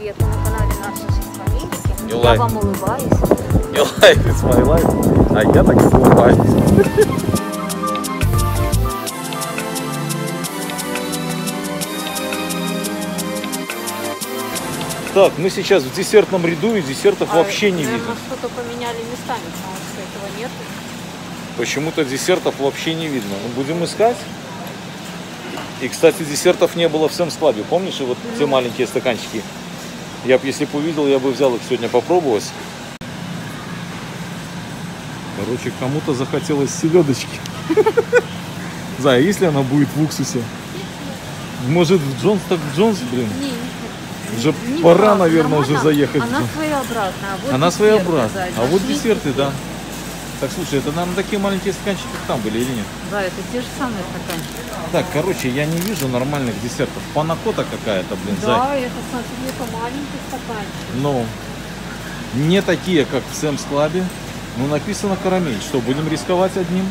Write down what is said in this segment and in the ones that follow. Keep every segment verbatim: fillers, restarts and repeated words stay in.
привет! Вы на канале Наши Шестимесячники. You Я like... вам улыбаюсь. You like it's my life. А я так и улыбаюсь. Так, мы сейчас в десертном ряду, и десертов А, вообще не наверное, видно. что-то поменяли местами, потому что этого нет. Почему-то десертов вообще не видно. Ну, будем искать. И, кстати, десертов не было в Sam's Club. Помнишь, и вот mm-hmm. те маленькие стаканчики? Я бы, если бы увидел, я бы взял их сегодня попробовать. Короче, кому-то захотелось селедочки. Зая, если она будет в уксусе? Может, в Джонс, так в Джонс, блин? Уже не пора, правда, наверное, уже заехать. Она своеобразная. А вот она своеобразная. Да, а вот десерты, да. Так, слушай, это, наверное, такие маленькие стаканчики, как там были или нет? Да, это те же самые стаканчики. Так, короче, я не вижу нормальных десертов. Панакота какая-то, блин, да, Зай. это, смотри, это маленький стаканчик. Но не такие, как в Sam's Club. Ну, написано карамель. Что, будем рисковать одним?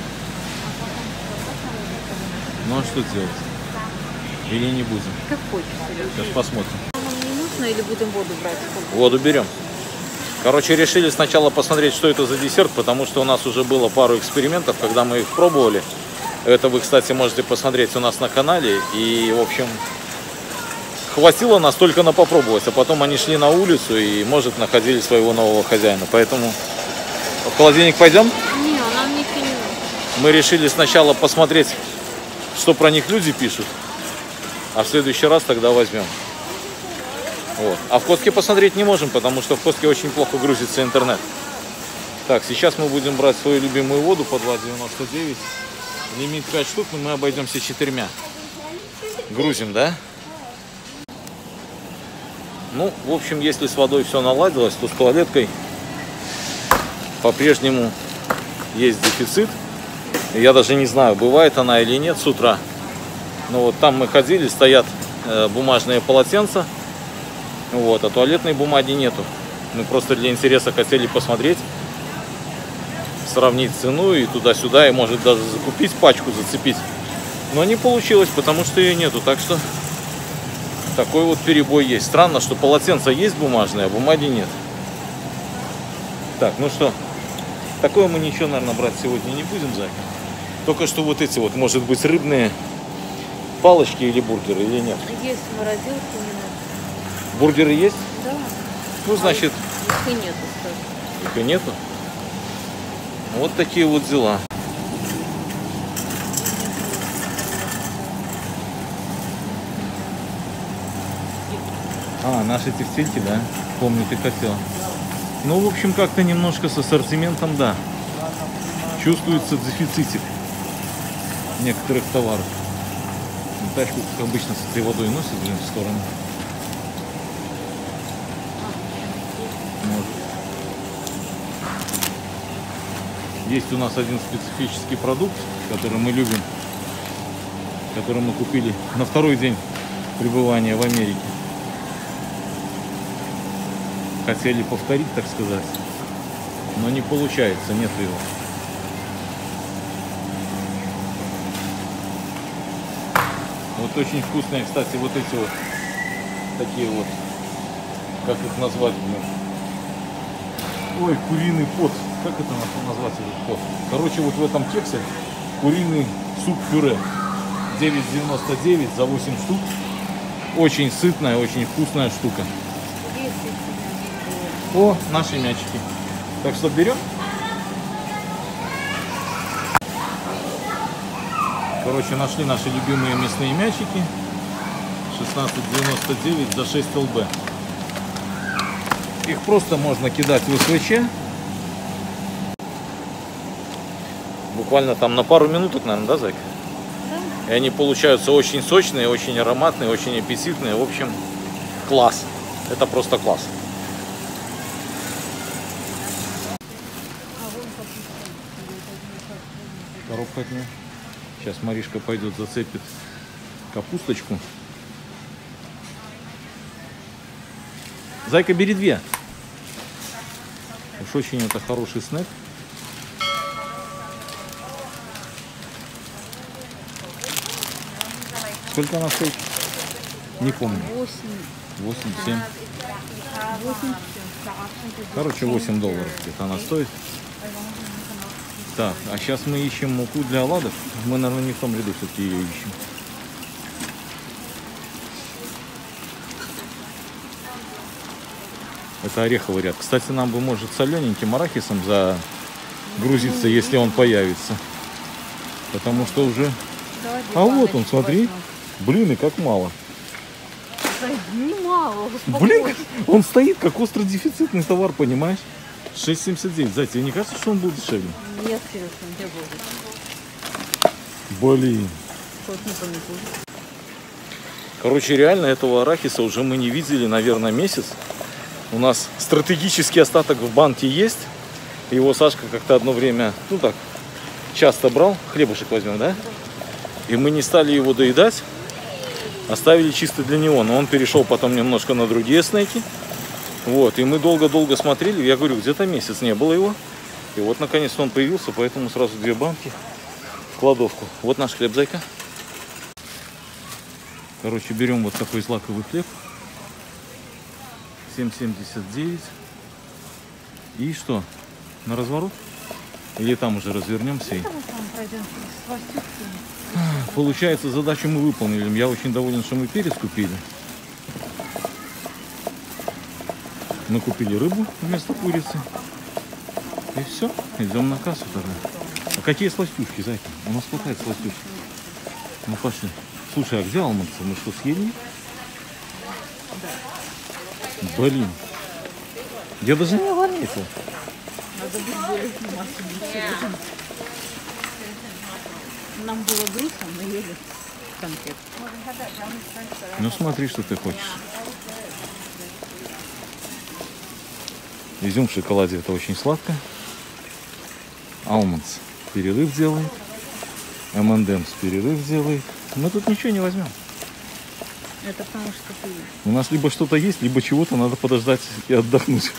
Ну, а что делать? Или не будем? Как хочешь. Сейчас посмотрим. Или будем воду брать? Воду берем. Короче, решили сначала посмотреть, что это за десерт, потому что у нас уже было пару экспериментов, когда мы их пробовали. Это вы, кстати, можете посмотреть у нас на канале. И, в общем, хватило нас только на попробовать. А потом они шли на улицу и, может, находили своего нового хозяина. Поэтому в холодильник пойдем? Не, нам не кинет. Мы решили сначала посмотреть, что про них люди пишут. А в следующий раз тогда возьмем. Вот. А в Костке посмотреть не можем, потому что в Костке очень плохо грузится интернет. Так, сейчас мы будем брать свою любимую воду по два девяносто девять. Лимит пять штук, но мы обойдемся четырьмя. Грузим, да? Ну, в общем, если с водой все наладилось, то с туалеткой по-прежнему есть дефицит. Я даже не знаю, бывает она или нет с утра. Но вот там мы ходили, стоят э, бумажные полотенца. Вот, а туалетной бумаги нету. Мы просто для интереса хотели посмотреть, сравнить цену и туда-сюда, и может даже закупить пачку, зацепить. Но не получилось, потому что ее нету. Так что такой вот перебой есть. Странно, что полотенца есть бумажные, а бумаги нет. Так, ну что, такое мы ничего, наверное, брать сегодня не будем, Зайка. Только что вот эти вот, может быть, рыбные палочки или бургеры, или нет? Есть морозилки, не надо. Бургеры есть? Да. Ну, значит... А их и нету, кстати. Их и нету? Вот такие вот дела. А, наши тефтельки, да? Помню, ты хотела. Ну, в общем, как-то немножко с ассортиментом, да. Чувствуется дефицитик некоторых товаров. Тачку, как обычно, с этой водой носит, блин, в сторону. Может. Есть у нас один специфический продукт, который мы любим, который мы купили на второй день пребывания в Америке. Хотели повторить, так сказать, но не получается, нет его. Вот очень вкусные, кстати, вот эти вот такие вот, как их назвать, блин? Ой, куриный пот. Как это назвать этот пот? Короче, вот в этом кексе куриный суп-пюре. девять девяносто девять за восемь штук. Очень сытная, очень вкусная штука. О, наши мячики. Так что берем. Короче, нашли наши любимые мясные мячики. шестнадцать девяносто девять за шесть эл бэ. Их просто можно кидать в эс вэ че. Буквально там на пару минуток, наверное, да, Зайка? Да. И они получаются очень сочные, очень ароматные, очень аппетитные. В общем, класс. Это просто класс. Коробка от меня. Сейчас Маришка пойдет, зацепит капусточку. Зайка, бери две. Уж очень это хороший снэк. Сколько она стоит? Не помню. восемь. восемь, семь. Короче, восемь долларов где-то она стоит. Так, а сейчас мы ищем муку для оладов. Мы, наверное, не в том ряду все-таки ее ищем. Это ореховый ряд. Кстати, нам бы, может, солененьким арахисом загрузиться, если он появится. Потому что уже... А вот он, смотри. Блин, и как мало. Немало. Блин, он стоит как остро дефицитный товар, понимаешь? шесть семьдесят девять. Зайца, тебе не кажется, что он был дешевле? Нет, Сереж, он где был? Блин. Что-то не пометил. Короче, реально этого арахиса уже мы не видели, наверное, месяц. У нас стратегический остаток в банке есть. Его Сашка как-то одно время, ну так, часто брал. Хлебушек возьмем, да? И мы не стали его доедать. Оставили чисто для него. Но он перешел потом немножко на другие снеки. Вот. И мы долго-долго смотрели. Я говорю, где-то месяц не было его. И вот наконец-то он появился. Поэтому сразу две банки в кладовку. Вот наш хлеб, зайка. Короче, берем вот такой злаковый хлеб. семь семьдесят девять. И что? На разворот? Или там уже развернемся? И... Получается, задачу мы выполнили. Я очень доволен, что мы перец купили. Мы купили рыбу вместо курицы. И все. Идем на кассу тогда. А какие сластюшки, зайка? У нас хватает сластюшек. Ну пошли. Слушай, а где алманцы? Мы что, съели? Блин. Я даже не заметил. Надо быть более внимательным. Нам было грустно, мы ели конфет. Ну смотри, что ты хочешь. Изюм в шоколаде — это очень сладко. Алмандс перерыв делает. эм энд эмс перерыв делает. Мы тут ничего не возьмем. Это потому что ты... У нас либо что-то есть, либо чего-то надо подождать и отдохнуть.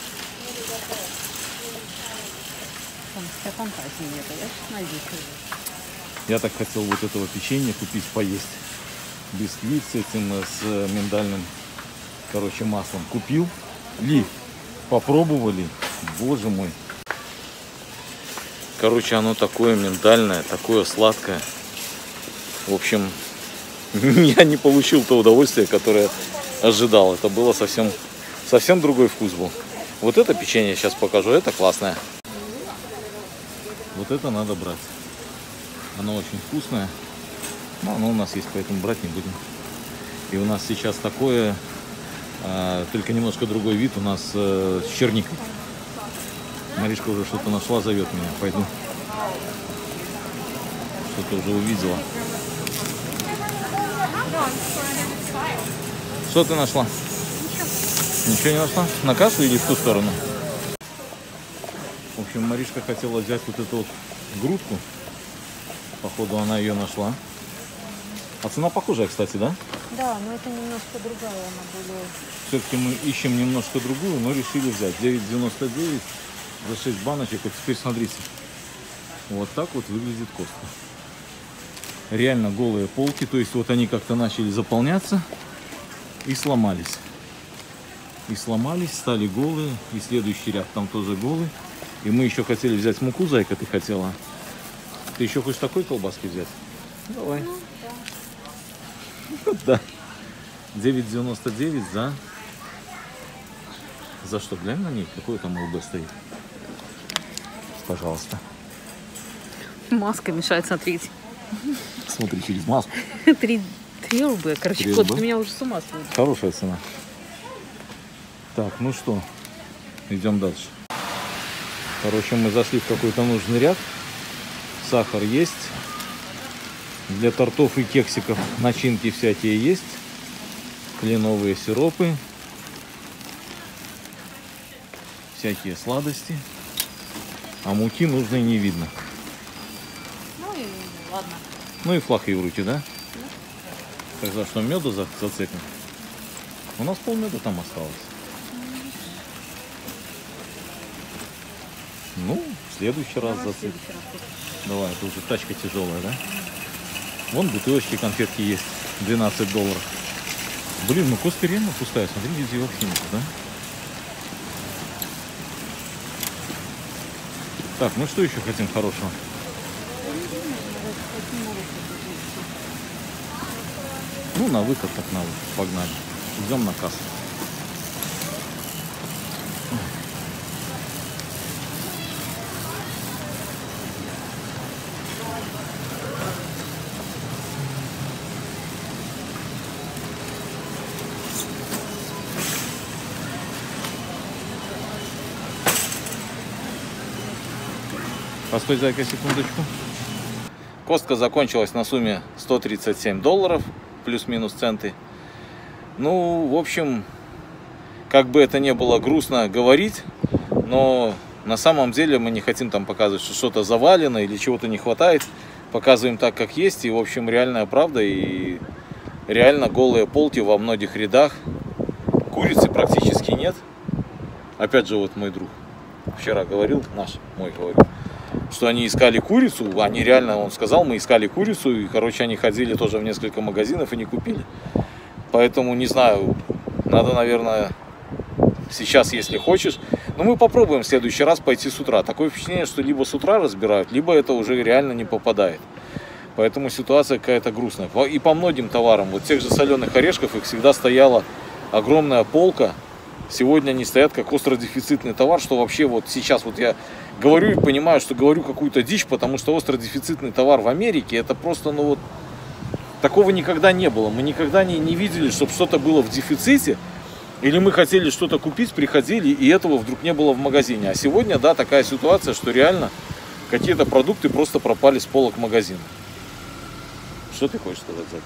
Там вся фантазия нет, а я сейчас найду. Я так хотел вот этого печенья купить, поесть. Бисквит с этим, с миндальным, короче, маслом. Купил. Ли, попробовали. Боже мой. Короче, оно такое миндальное, такое сладкое. В общем, я не получил то удовольствие, которое ожидал. Это было совсем, совсем другой вкус был. Вот это печенье сейчас покажу, это классное. Вот это надо брать. Оно очень вкусное. Но оно у нас есть, поэтому брать не будем. И у нас сейчас такое, а, только немножко другой вид у нас а, с черникой. Маришка уже что-то нашла, зовет меня. Пойду. Что-то уже увидела. Что ты нашла? Ничего. Ничего не нашла? На кассу или в ту сторону? В общем, Маришка хотела взять вот эту вот грудку. Походу, она ее нашла. А цена похожая, кстати, да? Да, но это немножко другая, она более... Все-таки мы ищем немножко другую, но решили взять. девять девяносто девять за шесть баночек. Вот теперь смотрите. Вот так вот выглядит костка. Реально голые полки. То есть вот они как-то начали заполняться и сломались. И сломались, стали голые. И следующий ряд там тоже голый. И мы еще хотели взять муку, зайка, ты хотела. Ты еще хочешь такой колбаски взять? Давай. Ну, да. Да. девять девяносто девять за... За что? Глянь на ней, какой там ЛБ стоит. Пожалуйста. Маска мешает смотреть. Смотри через маску. Три, три ЛБ. Короче, три кот, ЛБ? ты меня уже с ума сводишь. Хорошая цена. Так, ну что, идем дальше. Короче, мы зашли в какой-то нужный ряд. Сахар есть. Для тортов и кексиков начинки всякие есть. Кленовые сиропы. Всякие сладости. А муки нужной не видно. Ну и ладно. Ну и флаг Еврути, да? Да. Тогда что, меду за- зацепим? У нас полмеда там осталось. Ну, в следующий раз Давай в зацепим. следующий раз купим. Давай, это уже тачка тяжелая, да? Вон бутылочки конфетки есть. двенадцать долларов. Блин, ну Костка реально пустая. Смотри, везде вообще нет, да? Так, ну что еще хотим хорошего? Ну, на выход так на выход. Погнали. Идем на кассу. Постой, зайка, секундочку. Костка закончилась на сумме сто тридцать семь долларов, плюс-минус центы. Ну, в общем, как бы это ни было грустно говорить, но на самом деле мы не хотим там показывать, что что-то завалено или чего-то не хватает. Показываем так, как есть. И, в общем, реальная правда. И реально голые полки во многих рядах. Курицы практически нет. Опять же, вот мой друг вчера говорил, наш, мой говорил, что они искали курицу, они реально, он сказал, мы искали курицу, и, короче, они ходили тоже в несколько магазинов и не купили. Поэтому, не знаю, надо, наверное, сейчас, если хочешь, но мы попробуем в следующий раз пойти с утра. Такое впечатление, что либо с утра разбирают, либо это уже реально не попадает. Поэтому ситуация какая-то грустная. И по многим товарам, вот тех же соленых орешков, их всегда стояла огромная полка. Сегодня они стоят как остродефицитный товар, что вообще вот сейчас вот я говорю и понимаю, что говорю какую-то дичь, потому что остродефицитный товар в Америке, это просто, ну вот, такого никогда не было. Мы никогда не, не видели, чтобы что-то было в дефиците, или мы хотели что-то купить, приходили, и этого вдруг не было в магазине. А сегодня, да, такая ситуация, что реально какие-то продукты просто пропали с полок магазина. Что ты хочешь сказать, Зайка?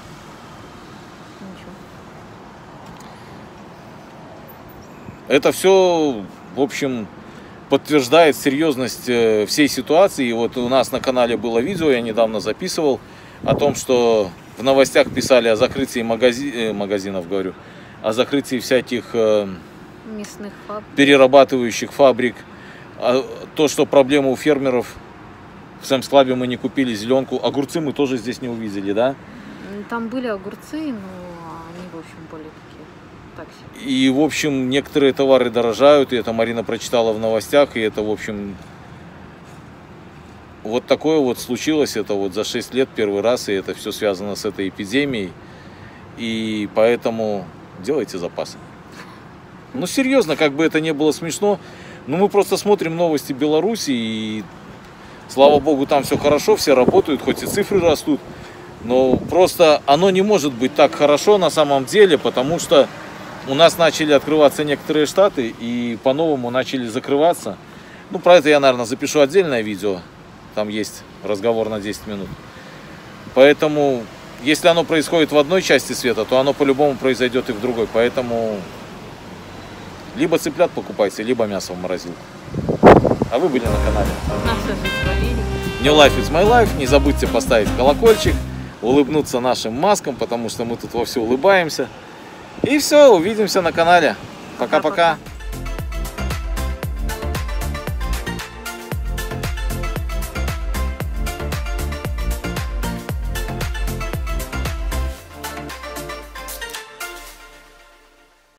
Это все, в общем, подтверждает серьезность всей ситуации. И вот у нас на канале было видео, я недавно записывал, о том, что в новостях писали о закрытии магази... магазинов, говорю, о закрытии всяких мясных фабрик, перерабатывающих фабрик. То, что проблема у фермеров, в Sam's Club мы не купили зеленку, огурцы мы тоже здесь не увидели, да? Там были огурцы, но они, в общем, были такие. Такси. И, в общем, некоторые товары дорожают, и это Марина прочитала в новостях, и это, в общем, вот такое вот случилось, это вот за шесть лет первый раз, и это все связано с этой эпидемией, и поэтому делайте запасы. Ну, серьезно, как бы это ни было смешно, но мы просто смотрим новости Беларуси, и, слава богу, там все хорошо, все работают, хоть и цифры растут, но просто оно не может быть так хорошо на самом деле, потому что у нас начали открываться некоторые штаты и по-новому начали закрываться. Ну, про это я, наверное, запишу отдельное видео. Там есть разговор на десять минут. Поэтому, если оно происходит в одной части света, то оно по-любому произойдет и в другой. Поэтому либо цыплят покупайте, либо мясо в морозилку. А вы были на канале New Life is My Life. Не забудьте поставить колокольчик, улыбнуться нашим маскам, потому что мы тут вовсю улыбаемся. И все, увидимся на канале. Пока-пока.